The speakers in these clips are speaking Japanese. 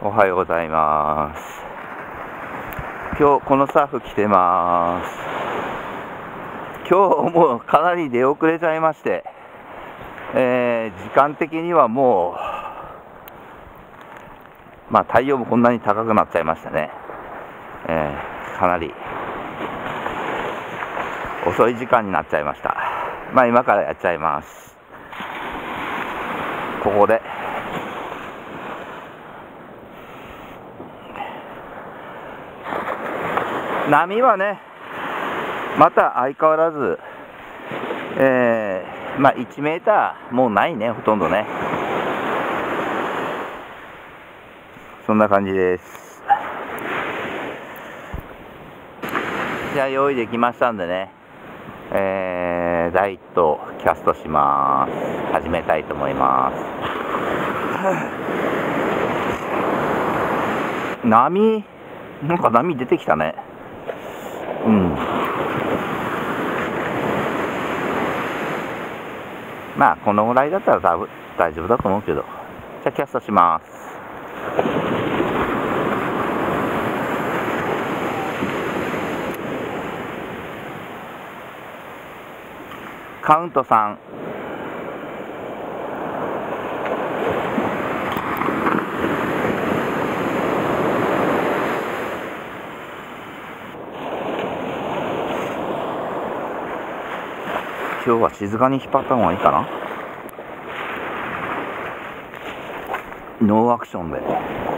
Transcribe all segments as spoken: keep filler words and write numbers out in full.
おはようございます。今日このサーフ着てます。今日もうかなり出遅れちゃいまして、えー、時間的にはもう、まあ太陽もこんなに高くなっちゃいましたね。えー、かなり遅い時間になっちゃいました。まあ今からやっちゃいます。ここで波はね、また相変わらず、えー、まあいちメーターもうないね、ほとんどね。そんな感じです。じゃあ用意できましたんでね、えー、ライトキャストします。始めたいと思います。波、なんか波出てきたね。うん。まあこのぐらいだったら多分大丈夫だと思うけど。じゃあキャストします。カウントさん。今日は静かに引っ張った方がいいかな。ノーアクションで。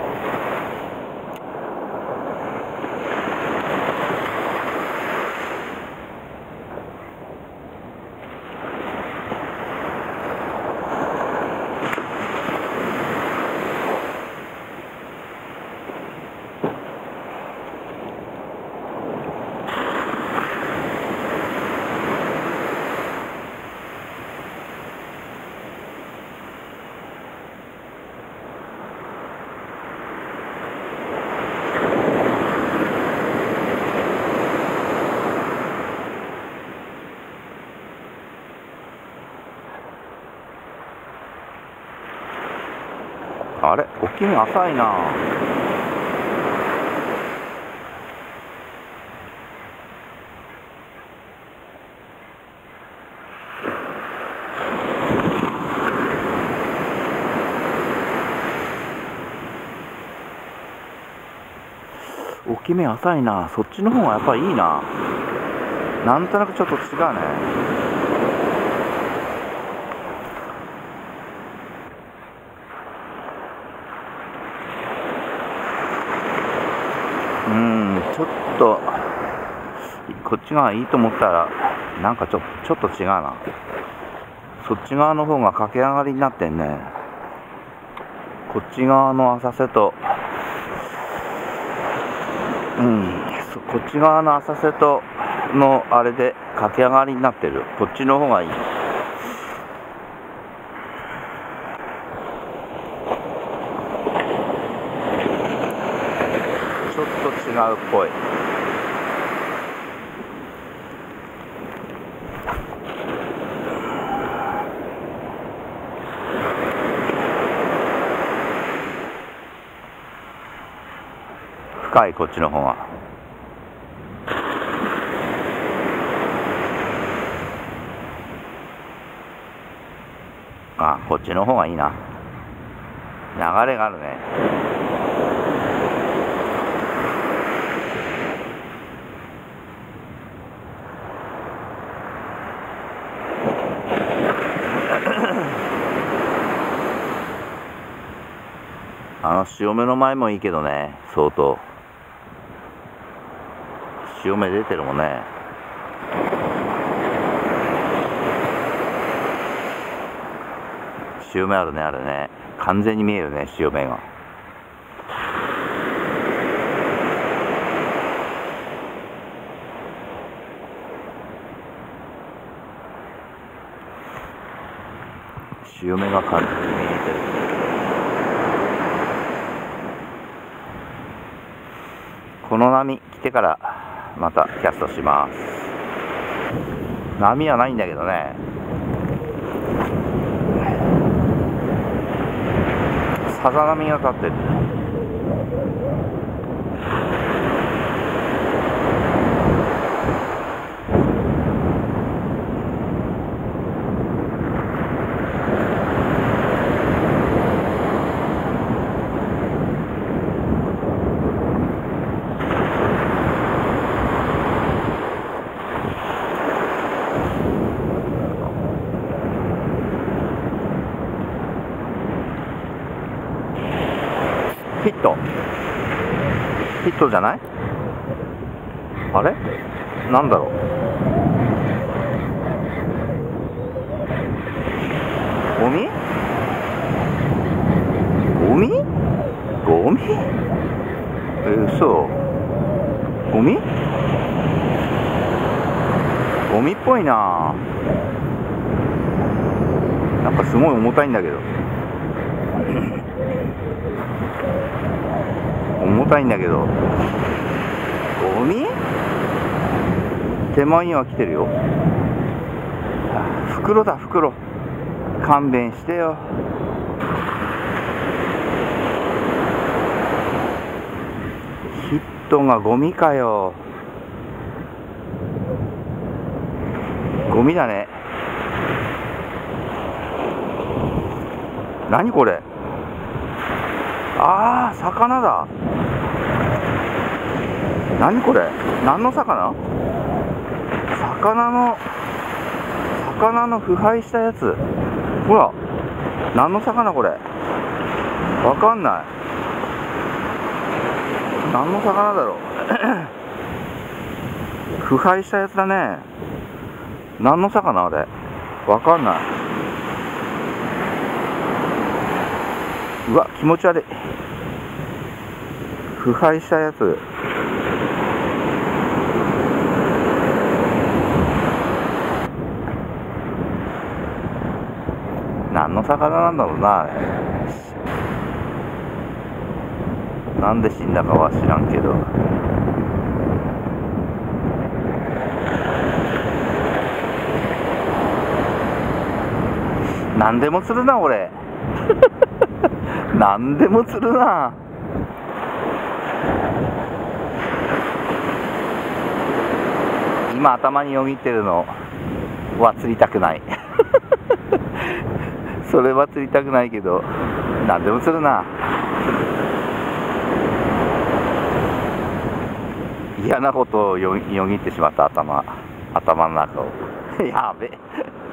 あれ、大きめ浅いな。大きめ浅いな。そっちの方がやっぱりいいな。なんとなくちょっと違うね。うん、ちょっとこっち側いいと思ったらなんかちょちょっと違うな。そっち側の方が駆け上がりになってんね。こっち側の浅瀬とうんこっち側の浅瀬とのあれで駆け上がりになってる。こっちの方がいい。ちょっと違うっぽい。深い、こっちの方が。あ、こっちの方がいいな。流れがあるね。あの潮目の前もいいけどね、相当潮目出てるもんね。潮目あるね、あれね。完全に見えるね、潮目が。潮目が完全に見えてる。この波来てからまたキャストします。波はないんだけどね。さざ波が立ってる。 ヒットヒットじゃない？あれなんだろう。ゴミゴミゴミえー、嘘。ゴミゴミっぽいな。なんかすごい重たいんだけど重たいんだけど、ゴミ？手前には来てるよ。袋だ袋、勘弁してよ。ヒットがゴミかよ。ゴミだね。何これ。あー、魚だ。何これ。何の魚？魚の魚の腐敗したやつ。ほら、何の魚これ。わかんない。何の魚だろう腐敗したやつだね。何の魚あれ。わかんない。うわ、気持ち悪い。腐敗したやつ。何の魚なんだろうな、あれ。なんで死んだかは知らんけど。何でも釣るな、俺。何でも釣るな。今頭によぎってるのは釣りたくない。それは釣りたくないけど、何でも釣るな。嫌なことをよぎってしまった。頭頭の中を。やべえ。